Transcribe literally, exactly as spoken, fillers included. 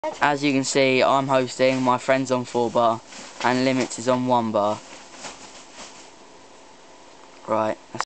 As you can see, I'm hosting, my friend's on four bar, and Limits is on one bar. Right.